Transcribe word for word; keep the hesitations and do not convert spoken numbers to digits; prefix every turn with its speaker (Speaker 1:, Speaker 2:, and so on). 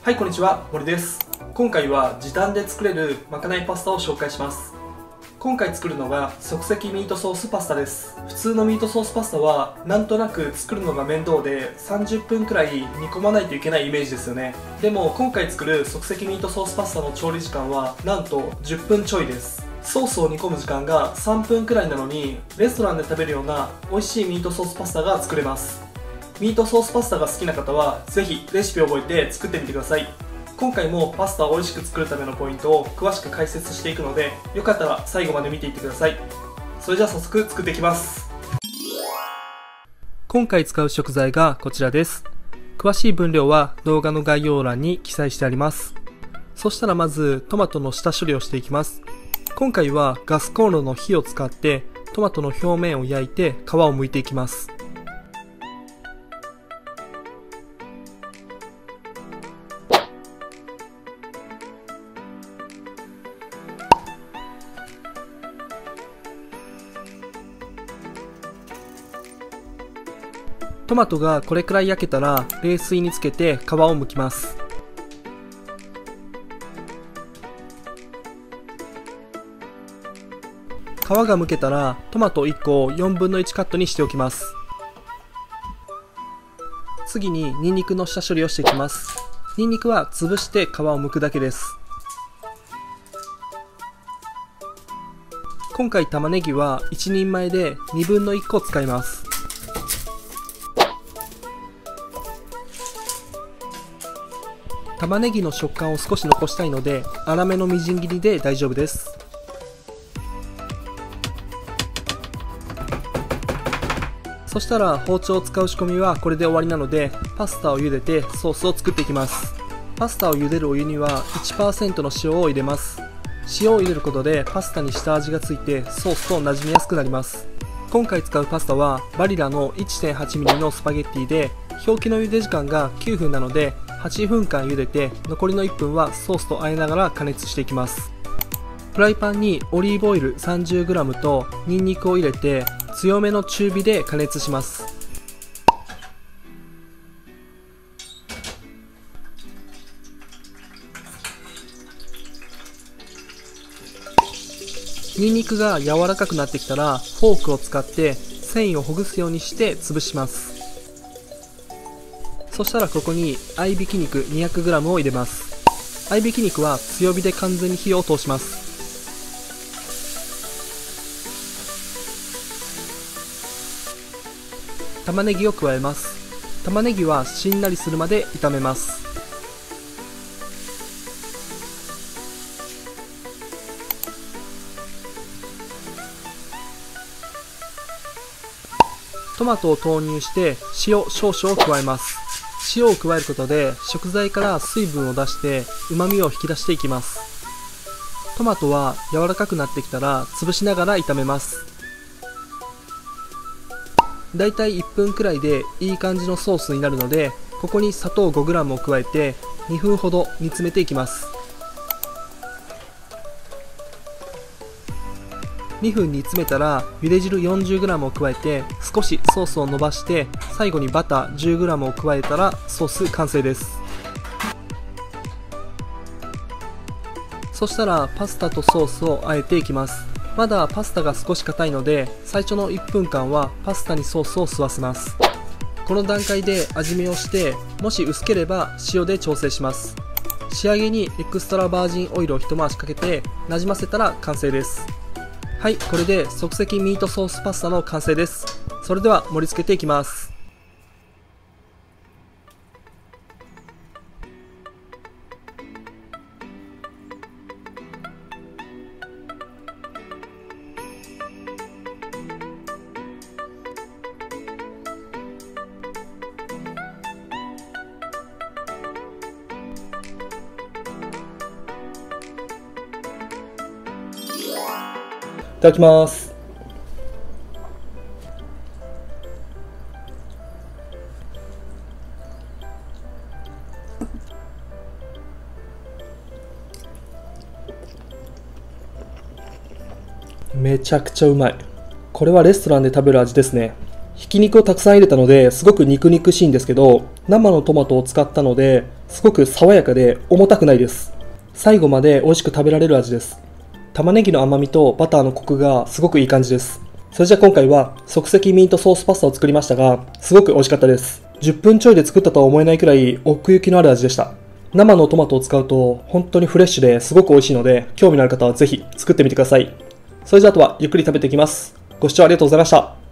Speaker 1: はい、こんにちは、森です。今回は時短で作れるまかないパスタを紹介します。今回作るのが即席ミートソースパスタです。普通のミートソースパスタはなんとなく作るのが面倒でさんじゅっぷんくらい煮込まないといけないイメージですよね。でも今回作る即席ミートソースパスタの調理時間はなんとじゅっぷんちょいです。ソースを煮込む時間がさんぷんくらいなのにレストランで食べるような美味しいミートソースパスタが作れます。ミートソースパスタが好きな方はぜひレシピを覚えて作ってみてください。今回もパスタを美味しく作るためのポイントを詳しく解説していくので、よかったら最後まで見ていってください。それじゃあ早速作っていきます。今回使う食材がこちらです。詳しい分量は動画の概要欄に記載してあります。そしたらまずトマトの下処理をしていきます。今回はガスコンロの火を使ってトマトの表面を焼いて皮を剥いていきます。トマトがこれくらい焼けたら冷水につけて皮を剥きます。皮が剥けたらトマトいっこをよんぶんのいちカットにしておきます。次にニンニクの下処理をしていきます。ニンニクは潰して皮を剥くだけです。今回玉ねぎはいちにんまえでにぶんのいっこ使います。玉ねぎの食感を少し残したいので粗めのみじん切りで大丈夫です。そしたら包丁を使う仕込みはこれで終わりなのでパスタを茹でてソースを作っていきます。パスタを茹でるお湯にはいちパーセント の塩を入れます。塩を入れることでパスタに下味がついてソースと馴染みやすくなります。今回使うパスタはバリラの いってんはちミリ のスパゲッティで表記の茹で時間がきゅうふんなのではちふんかん茹でて残りのいっぷんはソースと和えながら加熱していきます。フライパンにオリーブオイル さんじゅうグラム とニンニクを入れて強めの中火で加熱します。ニンニクが柔らかくなってきたらフォークを使って繊維をほぐすようにして潰します。そしたらここに合いびき肉 にひゃくグラム を入れます。合いびき肉は強火で完全に火を通します。玉ねぎを加えます。玉ねぎはしんなりするまで炒めます。トマトを投入して塩少々を加えます。塩を加えることで食材から水分を出して旨味を引き出していきます。トマトは柔らかくなってきたら潰しながら炒めます。だいたいいっぷんくらいでいい感じのソースになるのでここに砂糖 ごグラム を加えてにふんほど煮詰めていきます。にふん煮詰めたら茹で汁 よんじゅうグラム を加えて少しソースを伸ばして最後にバター じゅうグラム を加えたらソース完成です。そしたらパスタとソースを和えていきます。まだパスタが少し硬いので最初のいっぷんかんはパスタにソースを吸わせます。この段階で味見をしてもし薄ければ塩で調整します。仕上げにエクストラバージンオイルを一回しかけてなじませたら完成です。はい、これで即席ミートソースパスタの完成です。それでは盛り付けていきます。いただきます。めちゃくちゃうまい。これはレストランで食べる味ですね。ひき肉をたくさん入れたのですごく肉肉しいんですけど、生のトマトを使ったのですごく爽やかで重たくないです。最後まで美味しく食べられる味です。玉ねぎの甘みとバターのコクがすごくいい感じです。それじゃあ今回は即席ミートソースパスタを作りましたが、すごく美味しかったです。じゅっぷんちょいで作ったとは思えないくらい奥行きのある味でした。生のトマトを使うと本当にフレッシュですごく美味しいので、興味のある方はぜひ作ってみてください。それじゃああとはゆっくり食べていきます。ご視聴ありがとうございました。